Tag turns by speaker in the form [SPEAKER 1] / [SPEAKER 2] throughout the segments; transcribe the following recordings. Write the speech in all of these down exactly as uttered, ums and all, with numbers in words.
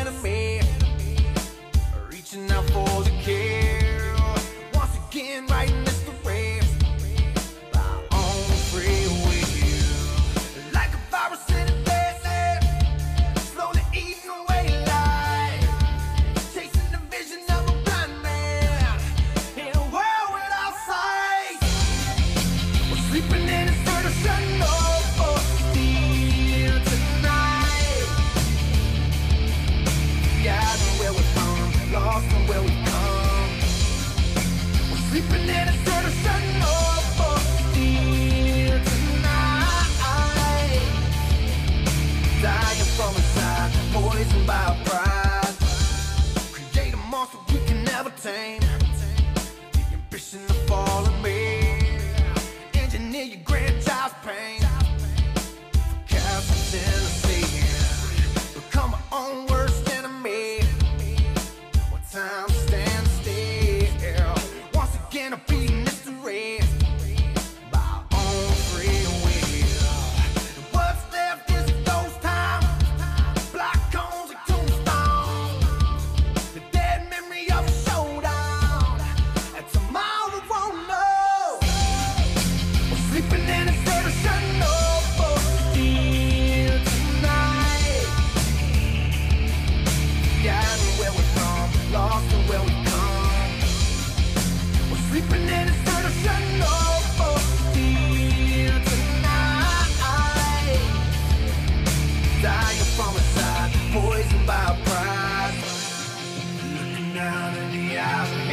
[SPEAKER 1] enemy, reaching out for the kill. Once again, writing this the race, our own free will. Like a virus in a desert, slowly eating away life, chasing the vision of a blind man in a world without sight. We're sleeping in a sort of sun over steel tonight. Forgotten where we're from, lost in where we come. We're sleeping in a sort of sun over steel tonight. Dying from inside, poisoned by our pride. Create a monster we can never tame. The ambition of falling me. Engineer your grandchild's pain. Cast us in the sea, become our own worst enemy. What time stands still. Once again, a beating mystery by our own free will. And what's left is a ghost town, black cones and tombstones, the dead memory of a showdown, and tomorrow won't know. We're sleeping in a sort of sun over steel tonight. Forgotten where we're from, lost in where we come. We're sleeping in a sort of sun over steel tonight. Dying from inside, poisoned by our pride. Looking down in the eyes of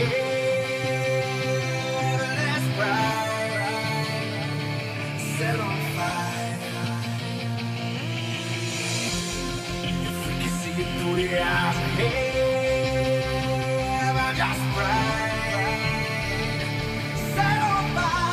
[SPEAKER 1] heaven that's bright, set on fire. If we can see it through the eyes of heaven, just bright, set on fire.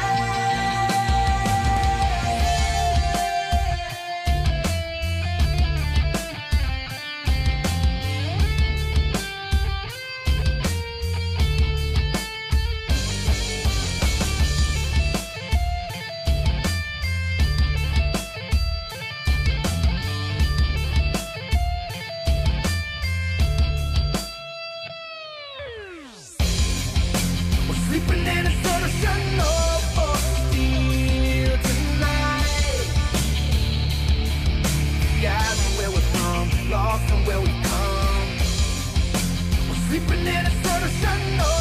[SPEAKER 1] We're sleeping in a sort of sun over steel tonight. Forgotten where we're from, lost in where we come. We're sleeping in a sort of sun over